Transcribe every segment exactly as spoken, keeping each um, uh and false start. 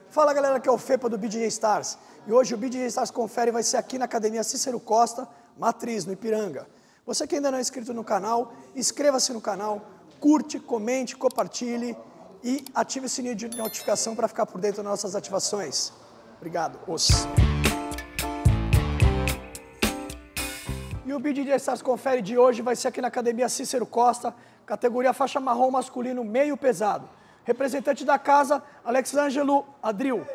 Fala galera, que é o Fepa do B J Stars. E hoje o B J Stars Confere vai ser aqui na Academia Cícero Costa, Matriz, no Ipiranga. Você que ainda não é inscrito no canal, inscreva-se no canal, curte, comente, compartilhe e ative o sininho de notificação para ficar por dentro das nossas ativações. Obrigado. Os. E o B J Stars Confere de hoje vai ser aqui na Academia Cícero Costa, categoria faixa marrom masculino meio pesado. Representante da casa, Alexângelo Adril.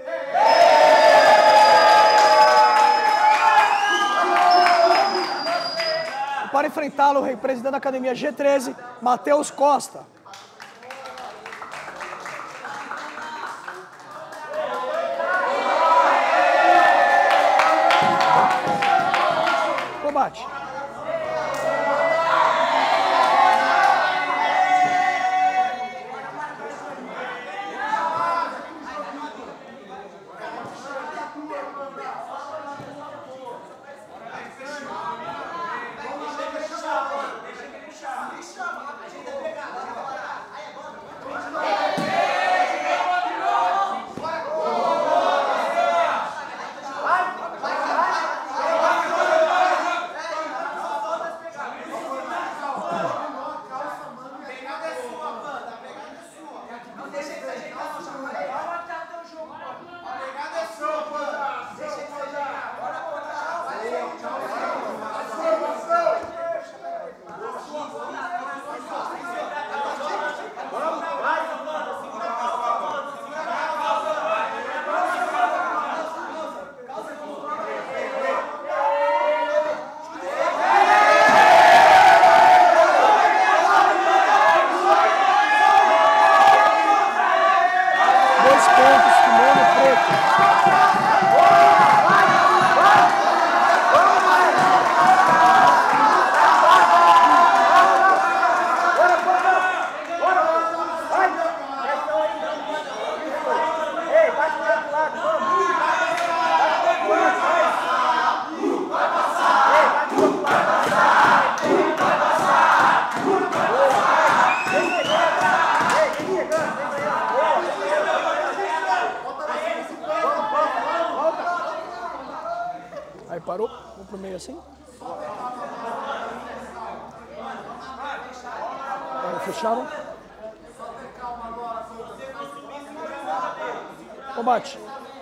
E para enfrentá-lo, representando a Academia G treze, Matheus Costa. Combate. Aí parou, vamos pro meio assim. Agora fecharam. Combate.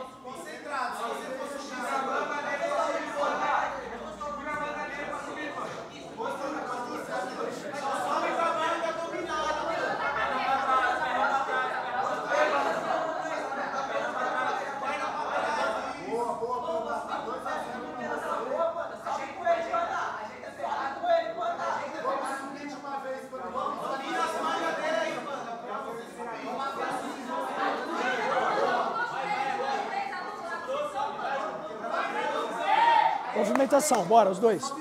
Movimentação, bora, os dois.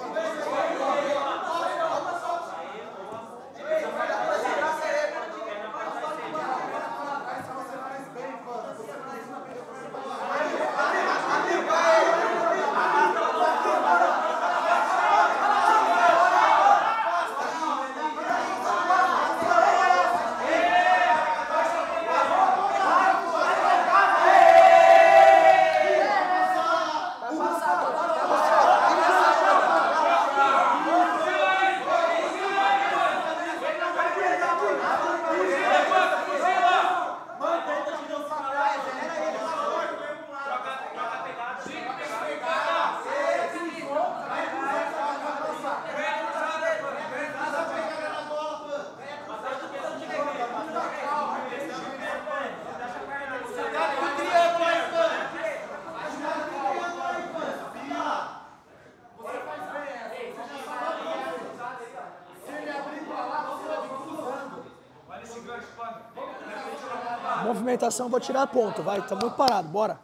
Movimentação, vou tirar ponto, vai, tá muito parado, bora.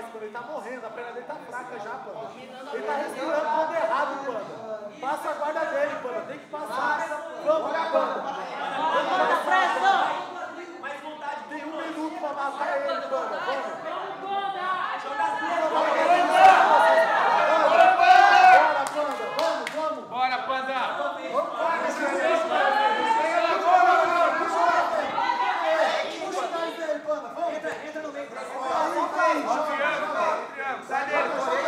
mais, Panda. Ele tá morrendo, a perna dele tá fraca já, Panda. Ele tá respirando todo errado, Panda. Passa a guarda dele, Panda. Tem que passar. Vamos, Panda. Vamos, pressão. Mais vontade. Tem um minuto pra matar ele, Panda. Vamos. Joga as duas. Bora, Panda! Entra no meio. Sai dele!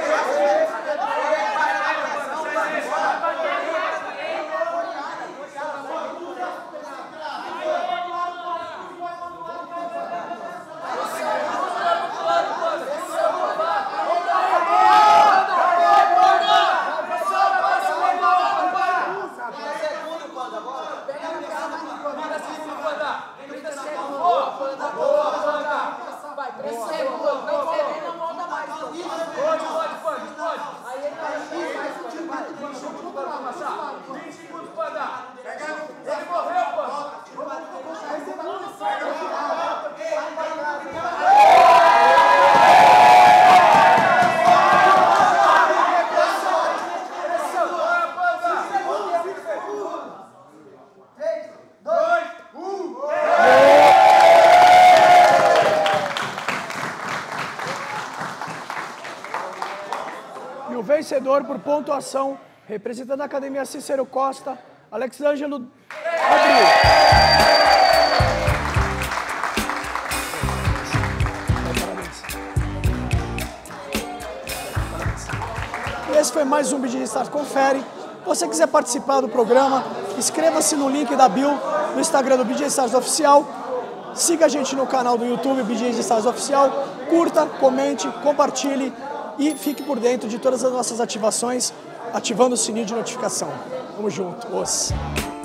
E o vencedor por pontuação, representando a Academia Cícero Costa, Alexângelo Rodrigues. Esse foi mais um B J Stars Confere. Se você quiser participar do programa, inscreva-se no link da bio no Instagram do B J Stars Oficial. Siga a gente no canal do YouTube B J Stars Oficial. Curta, comente, compartilhe e fique por dentro de todas as nossas ativações, ativando o sininho de notificação. Tamo junto. Os.